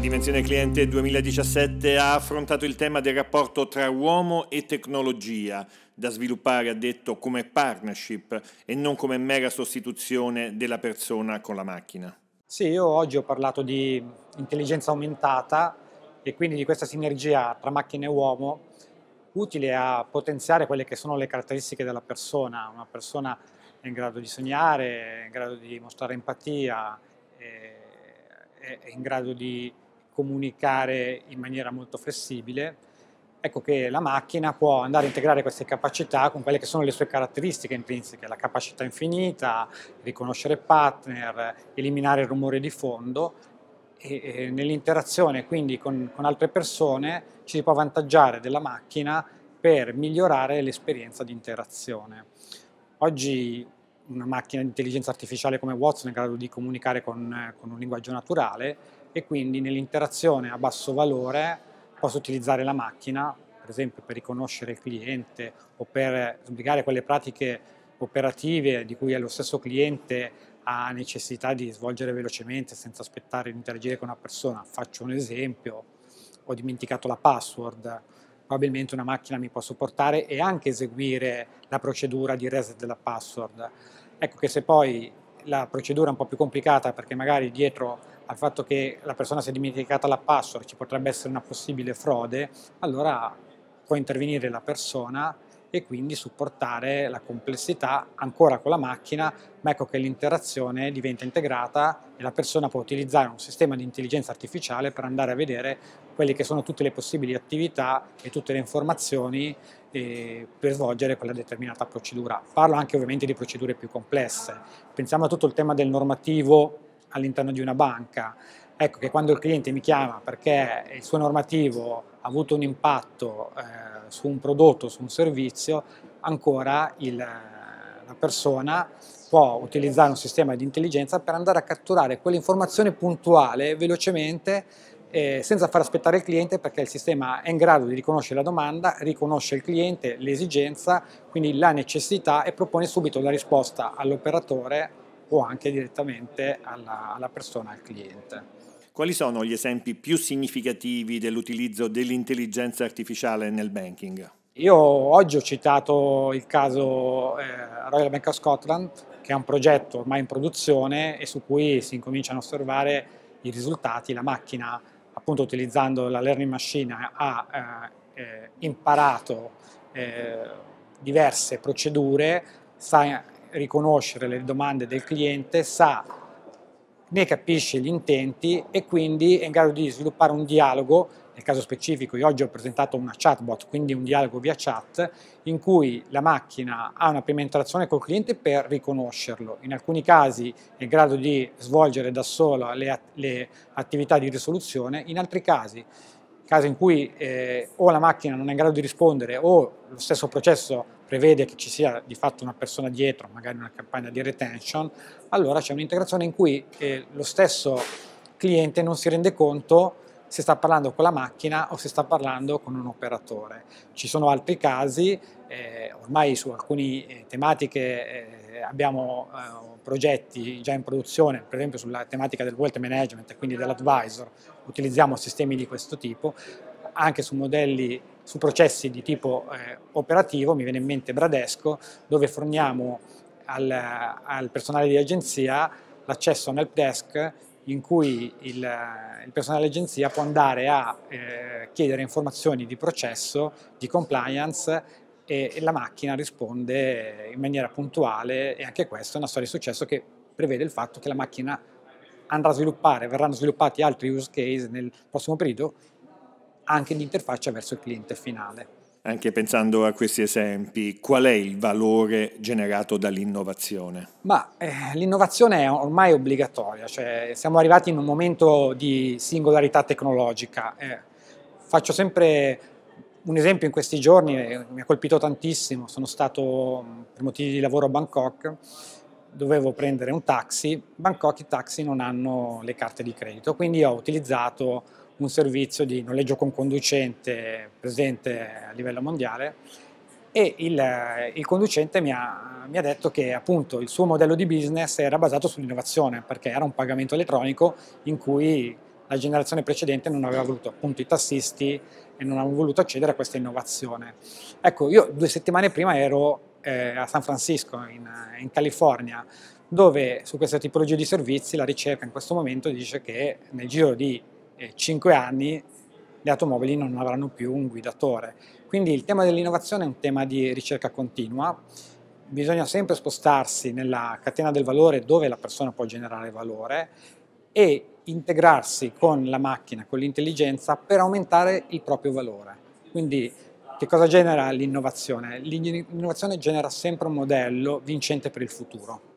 Dimensione Cliente 2017 ha affrontato il tema del rapporto tra uomo e tecnologia, da sviluppare, ha detto, come partnership e non come mera sostituzione della persona con la macchina. Sì, io oggi ho parlato di intelligenza aumentata e quindi di questa sinergia tra macchina e uomo utile a potenziare quelle che sono le caratteristiche della persona. Una persona è in grado di sognare, è in grado di mostrare empatia, è in grado di comunicare in maniera molto flessibile. Ecco che la macchina può andare a integrare queste capacità con quelle che sono le sue caratteristiche intrinseche, la capacità infinita, riconoscere partner, eliminare il rumore di fondo e nell'interazione quindi con altre persone ci si può avvantaggiare della macchina per migliorare l'esperienza di interazione. Oggi una macchina di intelligenza artificiale come Watson è in grado di comunicare con un linguaggio naturale e quindi nell'interazione a basso valore posso utilizzare la macchina, per esempio per riconoscere il cliente o per sbrigare quelle pratiche operative di cui lo stesso cliente ha necessità di svolgere velocemente senza aspettare di interagire con una persona. Faccio un esempio: ho dimenticato la password, probabilmente una macchina mi può supportare e anche eseguire la procedura di reset della password. Ecco che se poi la procedura è un po' più complicata perché magari dietro al fatto che la persona si è dimenticata la password ci potrebbe essere una possibile frode, allora può intervenire la persona e quindi supportare la complessità ancora con la macchina, ma ecco che l'interazione diventa integrata e la persona può utilizzare un sistema di intelligenza artificiale per andare a vedere quelle che sono tutte le possibili attività e tutte le informazioni per svolgere quella determinata procedura. Parlo anche ovviamente di procedure più complesse. Pensiamo a tutto il tema del normativo all'interno di una banca. Ecco che quando il cliente mi chiama perché il suo normativo ha avuto un impatto su un prodotto, su un servizio, ancora la persona può utilizzare un sistema di intelligenza per andare a catturare quell'informazione puntuale velocemente senza far aspettare il cliente, perché il sistema è in grado di riconoscere la domanda, riconosce il cliente, l'esigenza, quindi la necessità e propone subito la risposta all'operatore o anche direttamente alla persona, al cliente. Quali sono gli esempi più significativi dell'utilizzo dell'intelligenza artificiale nel banking? Io oggi ho citato il caso Royal Bank of Scotland, che è un progetto ormai in produzione e su cui si incominciano a osservare i risultati. La macchina, appunto utilizzando la learning machine, ha imparato diverse procedure, sa riconoscere le domande del cliente, ne capisce gli intenti e quindi è in grado di sviluppare un dialogo. Nel caso specifico io oggi ho presentato una chatbot, quindi un dialogo via chat, in cui la macchina ha una prima interazione col cliente per riconoscerlo. In alcuni casi è in grado di svolgere da sola le attività di risoluzione, in altri casi in cui o la macchina non è in grado di rispondere o lo stesso processo prevede che ci sia di fatto una persona dietro, magari una campagna di retention, allora c'è un'integrazione in cui lo stesso cliente non si rende conto se sta parlando con la macchina o se sta parlando con un operatore. Ci sono altri casi, ormai su alcune tematiche abbiamo progetti già in produzione, per esempio sulla tematica del wealth management e quindi dell'advisor, utilizziamo sistemi di questo tipo, anche su modelli, su processi di tipo operativo, mi viene in mente Bradesco, dove forniamo al personale di agenzia l'accesso a un help desk in cui il personale dell'agenzia può andare a chiedere informazioni di processo, di compliance e la macchina risponde in maniera puntuale e anche questa è una storia di successo che prevede il fatto che la macchina andrà a sviluppare, verranno sviluppati altri use case nel prossimo periodo anche di interfaccia verso il cliente finale. Anche pensando a questi esempi, qual è il valore generato dall'innovazione? Ma l'innovazione è ormai obbligatoria, cioè siamo arrivati in un momento di singolarità tecnologica. Faccio sempre un esempio in questi giorni, mi ha colpito tantissimo, sono stato per motivi di lavoro a Bangkok, dovevo prendere un taxi, Bangkok i taxi non hanno le carte di credito, quindi ho utilizzato un servizio di noleggio con conducente presente a livello mondiale e il conducente mi ha detto che appunto il suo modello di business era basato sull'innovazione perché era un pagamento elettronico in cui la generazione precedente non aveva voluto, appunto i tassisti, e non hanno voluto accedere a questa innovazione. Ecco, io 2 settimane prima ero a San Francisco, in California, dove su questa tipologia di servizi la ricerca in questo momento dice che nel giro di 5 anni le automobili non avranno più un guidatore. Quindi il tema dell'innovazione è un tema di ricerca continua, bisogna sempre spostarsi nella catena del valore dove la persona può generare valore e integrarsi con la macchina, con l'intelligenza per aumentare il proprio valore. Quindi che cosa genera l'innovazione? L'innovazione genera sempre un modello vincente per il futuro.